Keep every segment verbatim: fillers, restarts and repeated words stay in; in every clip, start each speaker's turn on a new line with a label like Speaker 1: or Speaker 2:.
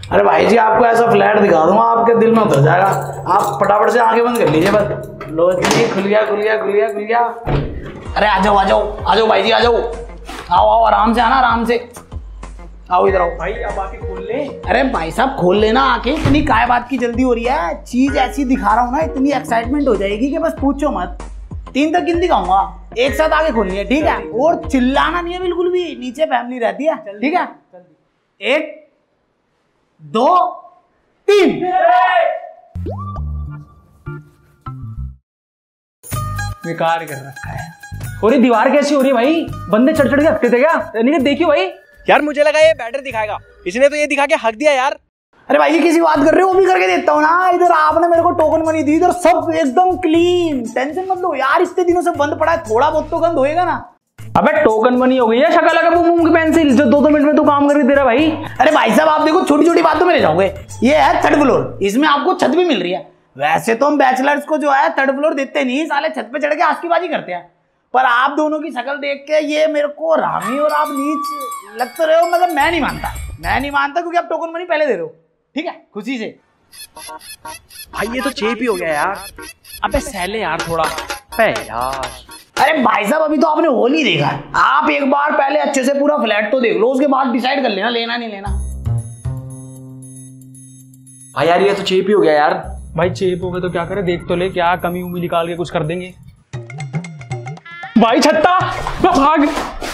Speaker 1: अरे भाई जी आपको ऐसा फ्लैट दिखा दूंगा आपके दिल में उतर जाएगा। आप फटाफट से आंखें बंद कर लीजिए बस। लो जी खुल गया खुल गया खुल गया खुल गया। अरे आ जाओ आ जाओ आ जाओ भाई जी आ जाओ। आओ आओ आराम से आना आराम से। आओ इधर आओ
Speaker 2: भाई अब आके खोल ले।
Speaker 1: अरे भाई साहब खोल लेना आके। इतनी काय बात की जल्दी हो रही है? चीज ऐसी दिखा रहा हूँ ना इतनी एक्साइटमेंट हो जाएगी कि बस पूछो मत। तीन तक गिनती गाऊंगा एक साथ आगे खोलनी है ठीक है? और चिल्लाना नहीं है बिल्कुल भी, नीचे फैमिली रहती है ठीक है? एक दो तीन।
Speaker 2: बेकार कर रखा है। और ये दीवार कैसी हो रही है भाई? बंदे चढ़ चढ़ के हकते थे क्या? नहीं देखियो भाई।
Speaker 3: यार मुझे लगा ये बैटर दिखाएगा, इसने तो ये दिखा के हक दिया यार।
Speaker 1: अरे भाई ये किसी बात कर रहे हो? वो भी करके देता हूँ ना। इधर आपने मेरे को टोकन मनी दी, इधर सब एकदम क्लीन। टेंशन मत लो यार, इतने दिनों से बंद पड़ा है, थोड़ा बहुत तो गंद होएगा ना।
Speaker 2: अबे टोकन मनी हो गई है शक्ल लगा बूम बूम की पेंसिल जो दो दो मिनट में तू काम करके दे रहा भाई।
Speaker 1: अरे भाई साहब आप देखो छोटी छोटी बातों में ले जाओगे। ये है थर्ड फ्लोर, इसमें आपको छत भी मिल रही है। वैसे तो हम बैचलर्स को जो है थर्ड फ्लोर देते नहीं, साले छत पे चढ़ के आस्कीबाजी करते हैं। पर आप दोनों की शक्ल देख के ये मेरे को रामी और आप नीच लग तो रहे हो। मतलब मैं नहीं मानता, मैं नहीं मानता क्योंकि आप टोकन मनी पहले दे रहे हो ठीक है? खुशी से।
Speaker 3: भाई ये तो चेप ही हो गया यार।
Speaker 2: अबे सहले यार थोड़ा पे यार।
Speaker 1: अरे भाई साहब अभी तो आपने होल ही देखा है। आप एक बार पहले अच्छे से पूरा फ्लैट तो देख लो, उसके बाद डिसाइड कर लेना लेना नहीं लेना।
Speaker 3: भाई यार ये तो चेप ही हो गया यार।
Speaker 2: भाई चेप हो गए तो क्या करे, देख तो ले क्या कमी उमी निकाल के कुछ कर देंगे। भाई छत्ता भाग।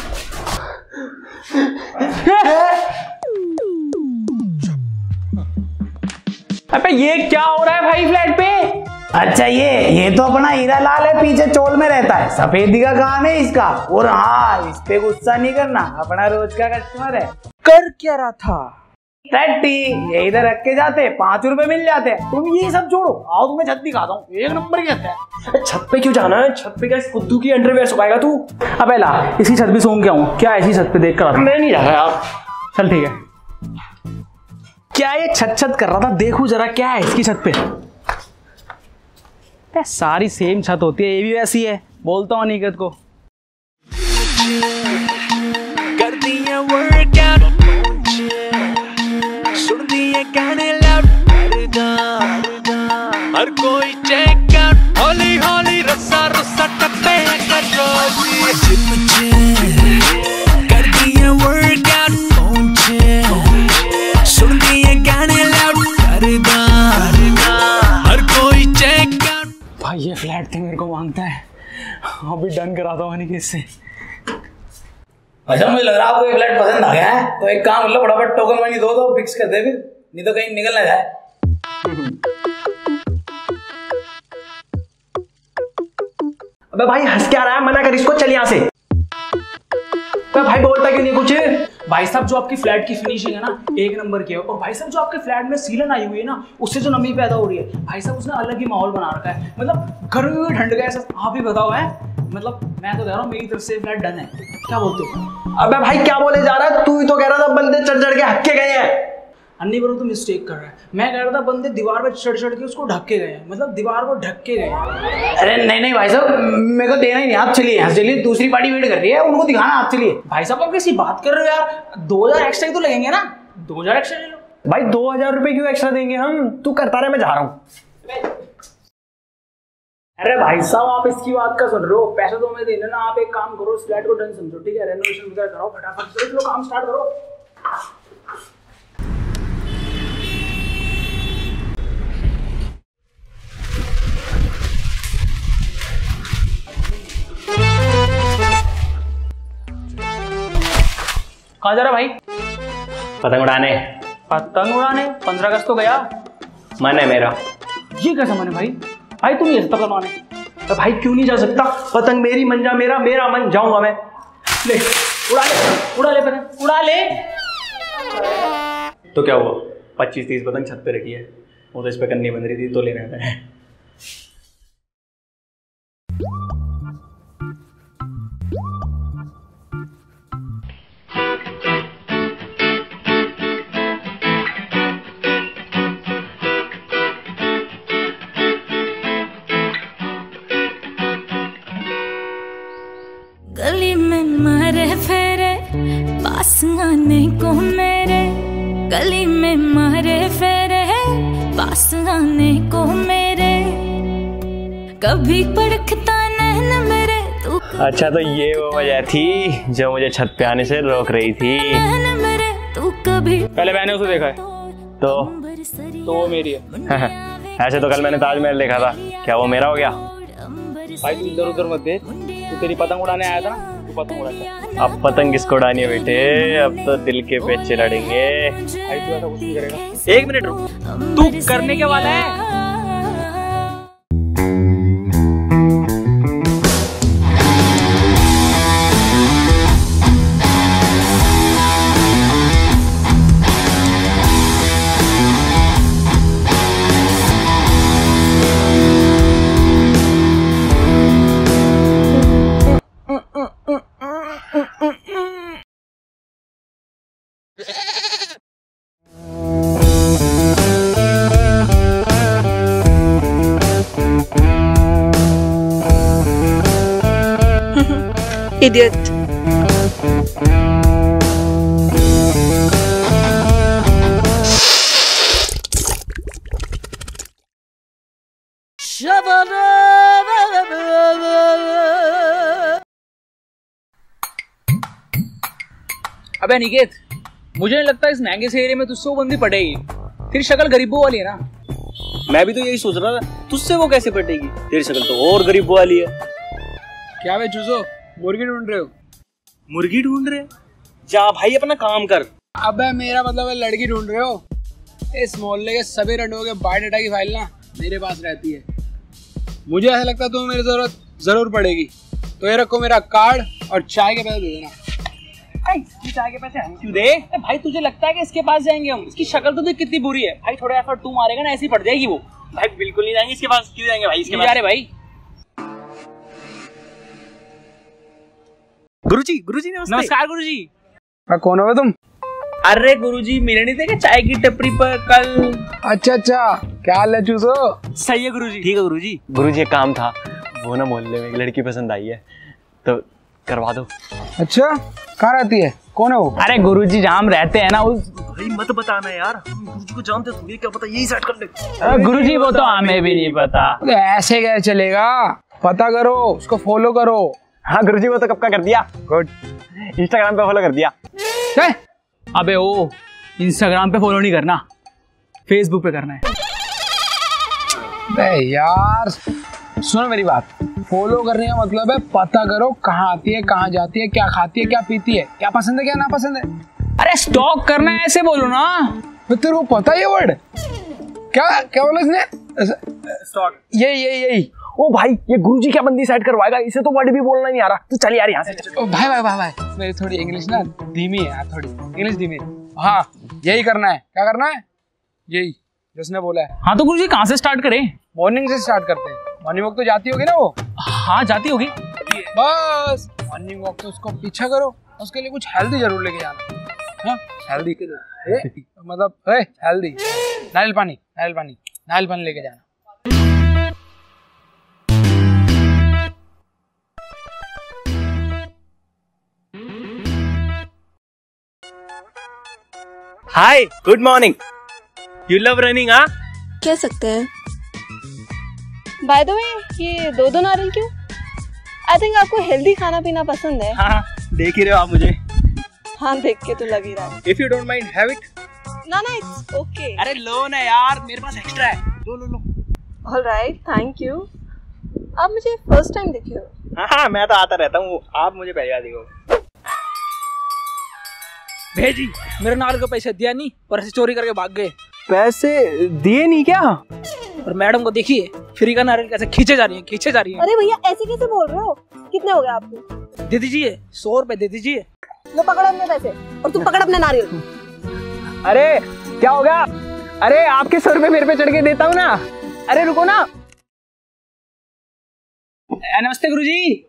Speaker 2: अबे ये क्या हो रहा है भाई फ्लैट पे?
Speaker 1: अच्छा ये ये तो अपना हीरा लाल है, पीछे चोल में रहता है, सफेदी का काम है इसका। और हाँ इस पे गुस्सा नहीं करना, अपना रोज का कस्टमर है।
Speaker 3: कर क्या रहा था?
Speaker 1: टट्टी ये इधर रख के जाते पांच रुपए मिल जाते। तुम ये सब छोड़ो, आओ तुम्हें छत दिखाता हूँ, एक नंबर की छत है।
Speaker 3: छत पे क्यों जाना है? छत पे क्या फुद्दू की अंडरवेयर सुखाएगा तू?
Speaker 2: अबे ला इसी छत पे सोंग क्या हूँ क्या? ऐसी छत पे देख कर
Speaker 3: मैं नहीं रहा यार।
Speaker 2: चल ठीक है। क्या ये छत छत कर रहा था? देखू जरा क्या है इसकी छत पे। सारी सेम छत होती है, ये भी वैसी है। बोलता हूँ अनिकेत को।
Speaker 4: कर दिया वर्कआउट, सुन दिए गाने लाउड, हर कोई चेक आउट, हौली हौली रस्सा रस्सा टप्पे कर कर दिया वर्कआउट, सुन दिए गाने लाउड, हर कोई चेक आउट।
Speaker 2: भाई ये फ्लैट थे मेरे को मांगता है, अभी डन कराता हूँ अनिकेत से।
Speaker 1: अच्छा मुझे लग रहा है आपको ये फ्लैट पसंद आ गया है, तो एक काम कर लो फटाफट टोकन मनी दो दो फिक्स कर दे फिर, नहीं तो कहीं निकल ना जाए।
Speaker 3: अबे भाई हंस क्या रहा है? मना कर इसको, चल यहाँ से। अबे भाई बोलता क्यों नहीं कुछ?
Speaker 2: भाई साहब जो आपकी फ्लैट की फिनिशिंग है ना एक नंबर की है, और भाई साहब जो आपके फ्लैट में सीलन आई हुई है ना उससे जो नमी पैदा हो रही है, भाई साहब उसने अलग ही माहौल बना रखा है। मतलब गर्मी में ठंड का ऐसा आप ही बताओ है। मतलब मैं तो कह रहा हूँ मेरी तरफ से फ्लैट डन है, क्या बोलते हो?
Speaker 3: अबे भाई क्या बोले जा रहा है? तू ही तो कह रहा था बंदे चढ़ चढ़ के हक्के गए हैं।
Speaker 2: अन्नी बरो तो मिस्टेक कर रहा है, मैं कह रहा था बंदे दीवार पे चढ़ चढ़ के उसको ढक के गए हैं, मतलब दीवार को ढक के गए हैं।
Speaker 1: अरे नहीं नहीं भाई साहब मेरे को देना ही नहीं, आप चलिए यहाँ चलिए, दूसरी पार्टी वेट कर रही है, उनको दिखाना, आप चलिए।
Speaker 2: भाई साहब आप कैसी बात कर रहे हो यार? दो हजार एक्स्ट्रा ही तो लगेंगे ना, दो हजार एक्स्ट्रा ले लो।
Speaker 3: भाई दो हजार रुपए क्यों एक्स्ट्रा देंगे हम? तू करता रहे, मैं जा रहा हूँ।
Speaker 2: अरे भाई साहब आप इसकी बात का सुन रहे हो? पैसे तो मैं दे देना, आप एक काम करो इस फ्लैट को डन समझो ठीक है? रेनोवेशन वगैरह कराओ फटाफट से, लो काम स्टार्ट करो। कहाँ जा रहा भाई?
Speaker 3: पतंग उड़ाने।
Speaker 2: पतंग उड़ाने? पंद्रह अगस्त तो गया।
Speaker 3: मन है मेरा।
Speaker 2: ये कैसा मन है भाई? भाई तू नहीं जा सकता पतंग उड़ाने।
Speaker 3: तो भाई क्यों नहीं जा सकता? पतंग मेरी मंजा मेरा मेरा मन, जाऊंगा मैं।
Speaker 2: ले उड़ा ले उड़ा ले पतंग उड़ा ले।
Speaker 3: तो क्या हुआ? पच्चीस तीस पतंग छत पे रखी है, वो तो इस पे करनी बन रही थी तो लेने आए।
Speaker 5: गली में मारे फेरे पास आने को मेरे, गली में मारे फेरे पास आने को मेरे, कभी पड़खता नैन मेरे तू।
Speaker 3: अच्छा तो ये वो वजह थी जो मुझे छत पे आने से रोक रही थी।
Speaker 5: नैन मेरे तू कभी।
Speaker 2: पहले मैंने उसे देखा है
Speaker 3: तो
Speaker 2: तो वो मेरी है।
Speaker 3: ऐसे तो कल मैंने ताजमहल देखा था, क्या वो मेरा हो गया?
Speaker 2: भाई तू इधर उधर मत देख, तू तेरी पतंग उड़ाने आया था ना, तू पतंग उड़ा।
Speaker 3: अब पतंग किसको उड़ानी है बेटे, अब तो दिल के पेचे लड़ेंगे।
Speaker 2: भाई तू ऐसा कुछ नहीं करेगा। एक मिनट रुक, तू करने के वाला है।
Speaker 6: Idiot.
Speaker 2: अबे निकेत, मुझे नहीं लगता इस महंगे से एरिया में तुझसे वो बंदी पटेगी। तेरी शक्ल गरीबों वाली है ना।
Speaker 3: मैं भी तो यही सोच रहा था, तुझसे वो कैसे पटेगी? तेरी शक्ल तो और गरीब वाली है।
Speaker 2: क्या वे चूसो, मुर्गी ढूंढ रहे हो?
Speaker 3: मुर्गी ढूंढ रहे? जा भाई अपना काम कर।
Speaker 2: अबे मेरा मतलब है लड़की ढूंढ रहे हो? इस मोहल्ले के सभी रंडों के बायोडाटा की फाइल ना मेरे पास रहती है। मुझे ऐसा लगता है तुम्हें मेरी जरूरत जरूर पड़ेगी, तो ये रखो मेरा कार्ड और चाय के पैसे दे देना। चाय के पैसे हम क्यों दे? भाई तुझे लगता है कि इसके पास जाएंगे हम? इसकी शक्ल तो देख कितनी बुरी है। भाई थोड़ा एफर्ट तू मारेगा ना, ऐसी पड़ जाएगी वो।
Speaker 3: भाई बिल्कुल नहीं जाएंगे इसके पास। क्यों जाएंगे भाई इसके पास?
Speaker 2: अरे भाई
Speaker 3: गुरुजी, गुरुजी नमस्ते।
Speaker 2: नमस्कार गुरुजी।
Speaker 7: कौन हो तुम?
Speaker 2: अरे गुरुजी मिले नहीं थे क्या चाय की टपरी पर कल?
Speaker 7: अच्छा अच्छा, क्या हाल है चूसो?
Speaker 2: सही है गुरुजी।
Speaker 3: ठीक है गुरुजी। गुरुजी एक काम था, वो ना मोहल्ले में एक लड़की पसंद आई है, तो करवा दो।
Speaker 7: अच्छा, कहाँ रहती है? कौन है वो?
Speaker 2: अरे गुरुजी जहाँ हम रहते हैं ना उस।
Speaker 3: भाई मत बताना यार, हम गुरुजी को जानते थोड़ी, क्या पता यही सेट कर ले।
Speaker 2: गुरुजी वो तो हमें भी नहीं पता।
Speaker 7: तो ऐसे कैसे चलेगा? पता करो, उसको फॉलो करो।
Speaker 3: हाँ गुरुजी वो तो कब का कर दिया। गुड, इंस्टाग्राम पे फॉलो कर दिया।
Speaker 7: है?
Speaker 2: अबे ओ इंस्टाग्राम पे फॉलो नहीं करना, फेसबुक पे करना है।
Speaker 7: अरे यार सुनो मेरी बात, फॉलो करने का मतलब है पता करो कहाँ आती है, कहाँ जाती है, क्या खाती है, क्या पीती है, क्या पसंद है, क्या ना पसंद है।
Speaker 2: अरे स्टॉक करना है ऐसे बोलो ना।
Speaker 7: तो तेरे को पता है ये वर्ड? क्या क्या बोला इसने?
Speaker 2: स्टॉक।
Speaker 7: यही यही यही।
Speaker 3: ओ भाई ये गुरुजी क्या बंदी सेट करवाएगा, इसे तो वर्ड भी बोलना नहीं आ रहा। तो चल यार यहाँ से चल।
Speaker 7: ओ भाई भाई भाई भाई मेरी थोड़ी इंग्लिश ना धीमी है यार, थोड़ी इंग्लिश धीमी है। हाँ यही करना है। क्या करना है? यही जिसने बोला है।
Speaker 2: हाँ तो गुरुजी कहाँ से स्टार्ट करें?
Speaker 7: मॉर्निंग से स्टार्ट करते हैं। मॉर्निंग वॉक तो जाती होगी ना वो?
Speaker 2: हाँ जाती होगी।
Speaker 7: बस मॉर्निंग वॉक तो उसको पीछा करो, उसके लिए कुछ हेल्दी जरूर लेके जाना। हाँ हेल्दी के लिए मतलब हेल्दी नारियल पानी, नारियल पानी नारियल पानी लेके जाना।
Speaker 3: Hi good morning. You love running? हाँ
Speaker 6: कह सकते हैं। बाय द वे ये दो दो नारियल क्यों? आई थिंक आपको हेल्दी खाना पीना पसंद है।
Speaker 3: हाँ देख ही रहे हो आप मुझे।
Speaker 6: हाँ देख के तो लग ही रहा है।
Speaker 2: If you don't mind have it.
Speaker 6: ना ना इट्स ओके।
Speaker 2: अरे लो ना यार, मेरे पास एक्स्ट्रा है। लो लो लो।
Speaker 6: Alright thank you. आप मुझे फर्स्ट टाइम देखे हो?
Speaker 3: हाँ हाँ मैं तो आता रहता हूँ, आप मुझे पहली बार देखो।
Speaker 2: भेजी मेरे नाल को पैसे दिया नहीं और ऐसे चोरी करके भाग गए।
Speaker 3: पैसे दिए नहीं क्या?
Speaker 2: और मैडम को देखिए फ्री का नारियल कैसे खींचे जा रही है, खींचे जा रही है।
Speaker 6: अरे भैया ऐसे कैसे बोल रहे हो? कितने हो गए आपको?
Speaker 2: दे दीजिए, सौ रुपए दे दीजिए।
Speaker 6: लो पकड़ो अपने पैसे और तुम पकड़ अपने नारियल।
Speaker 3: अरे क्या होगा? अरे आपके सर पे मेरे पे चढ़ के देता हूँ ना। अरे रुको ना।
Speaker 2: नमस्ते गुरुजी।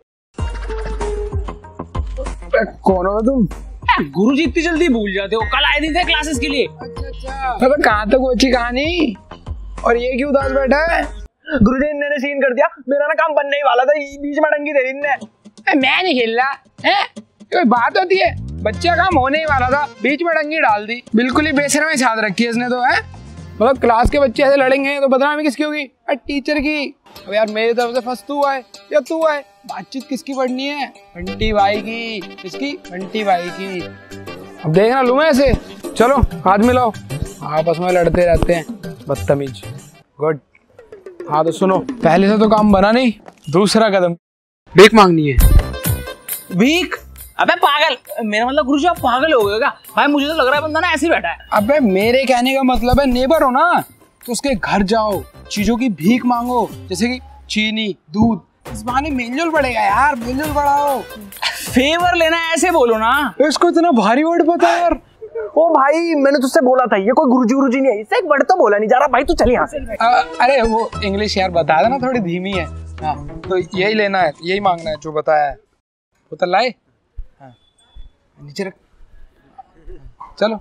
Speaker 7: कौन हो तुम?
Speaker 2: गुरुजी इतनी जल्दी भूल जाते हो? कल आए नहीं थे क्लासेस के लिए।
Speaker 7: अबे कहाँ तक वो अच्छी कहानी, और ये क्यों उदास बैठा है?
Speaker 3: गुरुजी इन्होंने सीन कर दिया, मेरा ना काम बनने ही वाला था, बीच में डंगी दे दी इनने।
Speaker 7: मैं नहीं खेल रहा है, कोई बात होती है? बच्चा काम होने ही वाला था, बीच में डंगी डाल दी। बिल्कुल ही बेसर में छाद रखी है इसने तो, है मतलब क्लास के बच्चे ऐसे लड़ेंगे तो बदनामी किसकी होगी? टीचर की। अब यार मेरी तरफ से फर्स्ट तू आए या तू आए, बातचीत किसकी पढ़नी है? बंटी भाई की। किसकी? बंटी भाई की। अब देखना लूँ मैं ऐसे। चलो हाथ मिलाओ, आपस में लड़ते रहते हैं बदतमीज। गुड। हाँ तो सुनो, पहले से तो काम बना नहीं, दूसरा कदम भीख मांगनी है।
Speaker 2: भीख? अबे पागल, मेरा मतलब गुरुजी आप पागल हो गए क्या? भाई मुझे तो लग रहा है बंदा ना ऐसे ही बैठा है।
Speaker 7: अबे मेरे कहने का मतलब है नेबर हो ना, तो उसके घर जाओ, चीजों की भीख मांगो, जैसे कि चीनी, दूध। इस बहाने मेलजोल बढ़ेगा यार, मेलजोल बढ़ाओ।
Speaker 2: फेवर लेना है ऐसे बोलो ना।
Speaker 7: इसको इतना भारी वर्ड पता है यार।
Speaker 3: ओ भाई मैंने तुझसे बोला था, ये कोई गुरुजी गुरुजी नहीं है, इससे एक वर्ड तो बोला नहीं जा रहा। भाई तू चल यहाँ से।
Speaker 7: अरे वो इंग्लिश यार बता देना, थोड़ी धीमी है। हाँ तो यही लेना है, यही मांगना है जो बताया है। बोतल लाए? हाँ नीचे रख। चलो।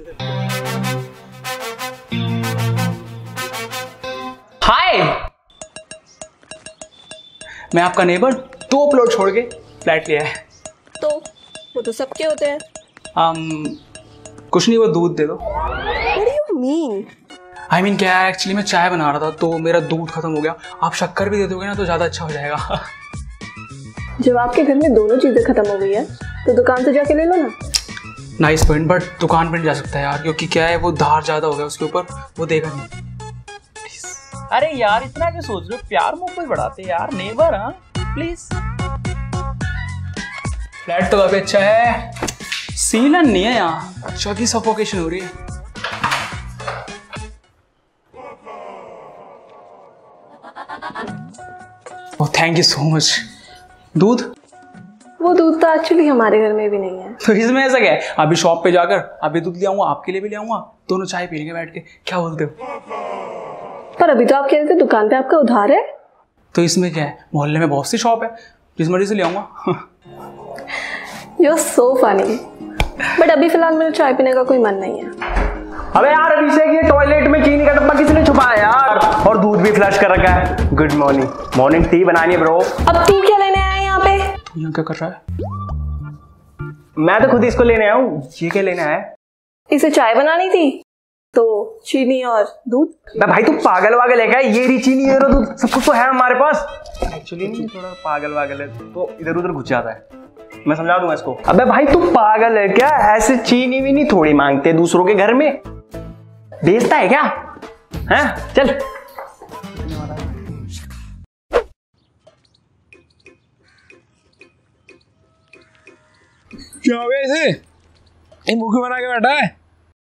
Speaker 2: हाय, मैं आपका नेबर दो प्लॉट छोड़ के फ्लैट लिया है।
Speaker 6: तो वो तो सबके होते हैं।
Speaker 2: um, कुछ नहीं, वो दूध दे दो।
Speaker 6: What do you mean?
Speaker 2: I I mean mean, क्या है, एक्चुअली मैं चाय बना रहा था तो मेरा दूध खत्म हो गया। आप शक्कर भी दे दोगे ना तो ज़्यादा अच्छा हो जाएगा।
Speaker 6: जब आपके घर में दोनों चीजें खत्म हो गई है तो दुकान से जाके ले लो ना।
Speaker 2: नाइस पॉइंट, बट दुकान पर नहीं जा सकता यार, क्योंकि क्या है वो धार ज़्यादा हो गया उसके ऊपर, वो देगा नहीं।
Speaker 8: अरे यार इतना क्या सोच रहे हो, प्यार मोहब्बत बढ़ाते यार, नेबर। हाँ प्लीज।
Speaker 2: फ्लैट तो काफी अच्छा है, सीलन नहीं है यहाँ, अच्छा की सफोकेशन हो रही है। Oh thank you so much. दूध?
Speaker 6: वो दूध तो एक्चुअली हमारे घर में भी नहीं है।
Speaker 2: तो इसमें ऐसा क्या है, अभी शॉप पे जाकर अभी दूध ले आऊंगा, आपके लिए भी ले आऊंगा, दोनों चाय पीएंगे बैठ के। क्या बोलते हो?
Speaker 6: पर अभी तो आप कह रहे थे दुकान पे आपका उधार है।
Speaker 2: तो इसमें क्या है, मोहल्ले में बहुत सी शॉप है, जिस मर्जी से ले आऊंगा।
Speaker 6: You are so funny. But अभी फिलहाल मेरा चाय पीने का कोई मन नहीं है।
Speaker 3: अबे यार अभिषेक, ये टॉयलेट में चीनी का डब्बा किसने छुपाया यार? और दूध भी फ्लश कर रखा है। Good morning. मॉर्निंग टी बनानी है ब्रो।
Speaker 6: अब तू क्या लेने आया यहाँ पे?
Speaker 2: तू यहाँ क्या कर रहा है?
Speaker 3: मैं तो खुद इसको लेने आया हूँ। ये क्या लेना है?
Speaker 6: इसे चाय बनानी थी तो चीनी और दूध।
Speaker 3: भाई तू पागल वागल है क्या? ये रही चीनी, ये रहा दूध, सब कुछ तो है हमारे पास। एक्चुअली नहीं, थोड़ा पागल वागल है तो इधर उधर घुस जाता है। मैं समझा दूंगा इसको। अबे भाई तू पागल है क्या? ऐसे चीनी भी नहीं थोड़ी मांगते दूसरों के घर में, बेचता है क्या? हैं चल।
Speaker 7: क्या हो गया इसे? ये मुखी बना के बैठा है।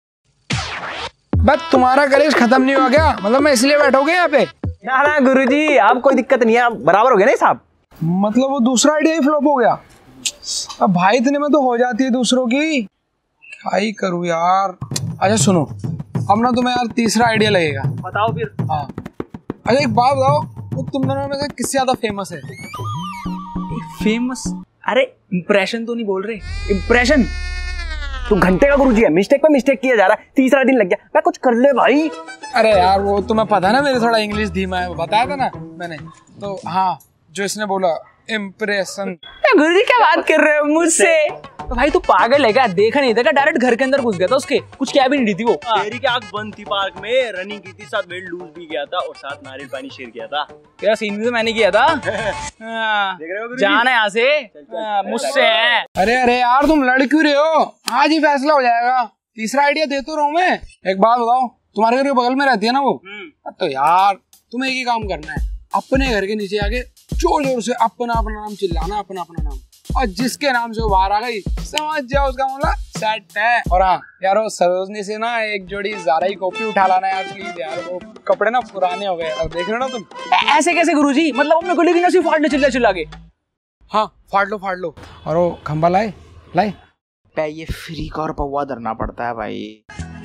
Speaker 7: बस तुम्हारा कलेश खत्म नहीं हुआ क्या? मतलब मैं इसलिए बैठोगे यहाँ पे?
Speaker 3: ना ना गुरुजी, आप कोई दिक्कत नहीं है, आप बराबर हो गए ना साहब।
Speaker 7: मतलब वो दूसरा आइडिया ही फ्लॉप हो गया। अब भाई इतने में तो हो जाती है दूसरों की, क्या ही करूँ यार। अच्छा सुनो, अब ना तुम्हें यार तीसरा आइडिया लगेगा।
Speaker 3: बताओ फिर।
Speaker 7: हाँ अच्छा एक बात बताओ, वो तुम दोनों में से किससे ज्यादा फेमस है?
Speaker 2: फेमस? अरे इंप्रेशन तो नहीं बोल रहे, इंप्रेशन।
Speaker 3: तू घंटे का गुरुजी है, मिस्टेक पे मिस्टेक किया जा रहा है। तीसरा दिन लग गया, मैं कुछ कर ले भाई।
Speaker 7: अरे यार वो तुम्हें पता ना मेरे थोड़ा इंग्लिश धीमा है, बताया था ना मैंने। तो हाँ जो इसने बोला इम्प्रेशन।
Speaker 2: गुरुजी क्या बात कर रहे हो मुझसे? तो भाई तू पागल है क्या? देखा नहीं था क्या? डायरेक्ट घर के अंदर घुस गया था उसके, कुछ क्या भी नहीं थी वो।
Speaker 3: तेरी की आंख बंद थी, पार्क में रनिंग की थी, साथ वेट लूज भी किया था और साथ नारियल पानी शेयर किया था।
Speaker 2: तेरा सीन भी तो मैंने किया था। देख रहे हो जाना यहाँ से, मुझसे है।
Speaker 7: अरे अरे यार तुम लड़ क्यों रहे हो? आज ही फैसला हो जाएगा। तीसरा आइडिया दे तो रहा हूँ मैं। एक बात बताओ, तुम्हारे घर के बगल में रहती है ना वो? तो यार तुम्हें एक ही काम करना है, अपने घर के नीचे आके जोर जोर से अपना अपना नाम चिल्लाना, अपना अपना नाम, और जिसके नाम से वो बाहर आ गई समझ जाओ उसका मामला सेट है। और हाँ यार वो सरोजनी से ना एक जोड़ी ज़ारा की कॉपी उठा लाना यार प्लीज यार, वो कपड़े ना पुराने हो गए। अब देख रहे हो ना तुम?
Speaker 2: ऐसे कैसे गुरुजी? मतलब अपने गली की ना सिर्फ फाड़ने चिल्ला चिल्ला के।
Speaker 7: हाँ फाड़ लो फाड़ लो। और वो खंबा लाए लाए
Speaker 1: पे ये फ्री का और पौवा धरना पड़ता है भाई।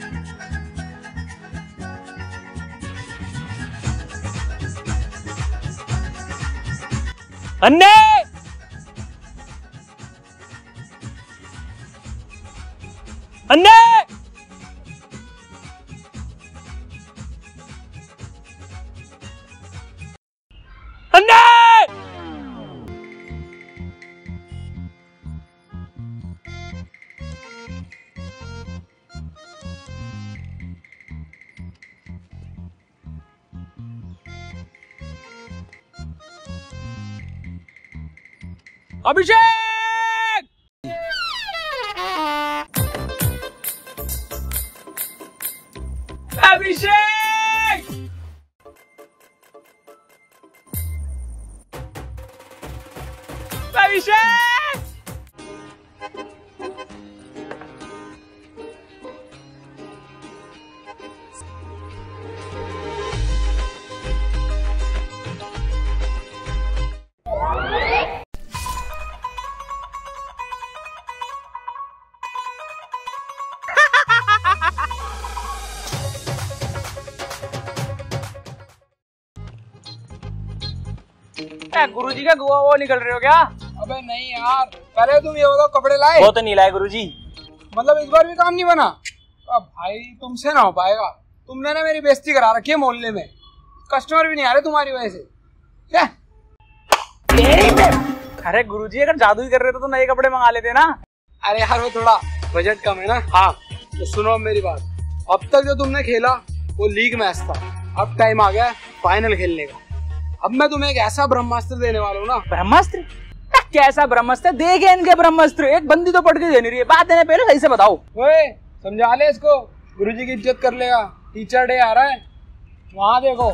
Speaker 8: अन्ने अन्ने अन्ने
Speaker 7: अभिषेक
Speaker 2: अभिषेक अभिषेक गुरुजी का गोवा वो निकल रहे हो क्या?
Speaker 7: अबे नहीं यार, पहले तुम ये बताओ कपड़े लाए?
Speaker 8: वो तो नहीं लाए गुरुजी।
Speaker 7: मतलब इस बार भी काम नहीं बना? अब भाई तुमसे ना हो पाएगा, तुमने ना मेरी बेइज्जती करा रखी है मोहल्ले में, कस्टमर भी नहीं आ रहे तुम्हारी वजह से। क्या?
Speaker 2: अरे गुरुजी अगर जादू ही कर रहे थे तो नए कपड़े मंगा लेते ना।
Speaker 7: अरे यार वो थोड़ा बजट कम है ना। हाँ तो सुनो मेरी बात, अब तक जो तुमने खेला वो लीग मैच था, अब टाइम आ गया फाइनल खेलने का। अब मैं तुम्हें एक ऐसा ब्रह्मास्त्र देने वाला हूँ ना।
Speaker 2: ब्रह्मास्त्र? कैसा ब्रह्मास्त्र? देखे इनके ब्रह्मास्त्र, एक बंदी तो पढ़ के दे नहीं रही है, बात देने पहले सही से बताओ।
Speaker 7: ओए समझा ले इसको, गुरुजी की इज्जत कर लेगा, टीचर डे आ रहा है। वहाँ देखो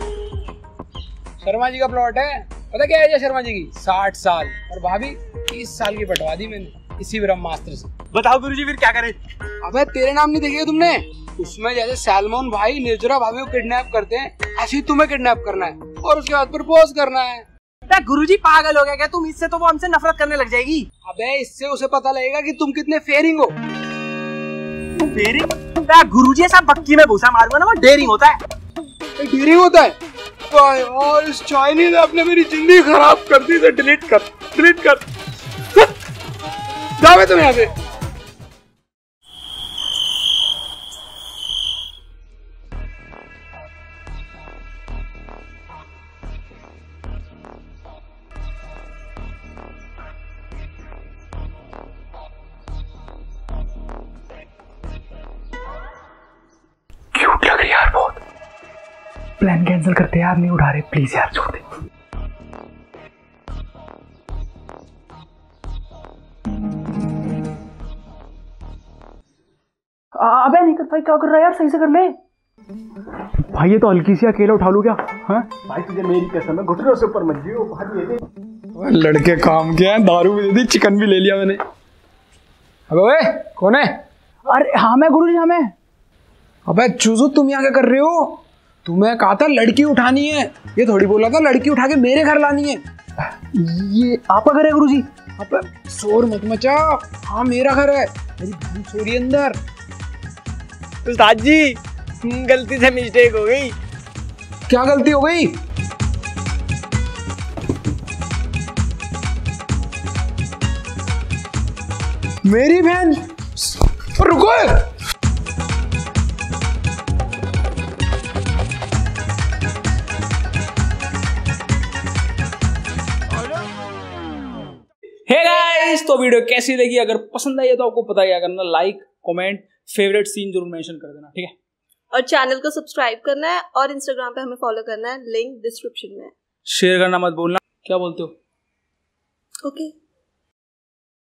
Speaker 7: शर्मा जी का प्लॉट है, पता क्या है शर्मा जी की? साठ साल, और भाभी तीस साल की पटवा दी मैंने इसी ब्रह्मास्त्र से।
Speaker 2: बताओ गुरुजी फिर क्या करे?
Speaker 7: अबे तेरे नाम नहीं देखे तुमने? उसमें जैसे सैलमोन भाई निर्जरा भाभी को किडनैप करते हैं, ऐसे ही तुम्हें किडनैप करना है और उसके बाद प्रपोज करना है।
Speaker 2: गुरुजी पागल हो गया क्या तुम? इससे तो वो हमसे नफरत करने लग जाएगी।
Speaker 7: अबे इससे उसे पता लगेगा कि तुम कितने फेयरिंग हो।
Speaker 2: फेयरिंग? गुरुजी ऐसा बक्की में घुसा मारूंगा ना, वो डेयरिंग होता है।
Speaker 7: डेयरिंग होता है? और इस चाइनीज ने अपने मेरी जिंदगी खराब कर दी, तो डिलीट कर डिलीट कर जाओ तुम यहाँ से।
Speaker 2: क्यूट लग रही है यार बहुत। प्लान कैंसिल करते यार, नहीं उठा रहे, प्लीज यार छोड़ दे। अबे निकल भाई, क्या कर रहा है यार? सही से कर ले भाई, ये तो हल्की सी अकेला उठा लूं क्या? हाँ
Speaker 3: भाई तुझे मेरी कसम है, घुटनों से ऊपर मत जियो भाई। ये
Speaker 7: लड़के काम किया है, दारू भी दे दी, चिकन भी ले लिया मैंने। अबे ओए कौन है?
Speaker 2: अरे हाँ मैं गुरुजी, हाँ मैं।
Speaker 7: अबे चूजू तुम यहाँ क्या कर रहे हो? तुम्हें कहा था लड़की उठानी है, ये थोड़ी बोला था लड़की उठा के मेरे घर लानी है।
Speaker 2: ये आपका घर है गुरुजी?
Speaker 7: अबे शोर मत मचा, हाँ मेरा घर है, मेरी बहन सो रही है अंदर।
Speaker 2: उस्ताद जी गलती से मिस्टेक हो गई।
Speaker 7: क्या गलती हो गई? मेरी बहन? रुको,
Speaker 2: हे गाइस, तो वीडियो कैसी लगी? अगर पसंद आई है तो आपको पता क्या करना, लाइक कमेंट फेवरेट सीन जरूर मेंशन कर देना, ठीक है?
Speaker 6: और चैनल को सब्सक्राइब करना है और इंस्टाग्राम पे हमें फॉलो करना है, लिंक डिस्क्रिप्शन में है।
Speaker 2: शेयर करना मत भूलना। क्या बोलते हो?
Speaker 6: ओके।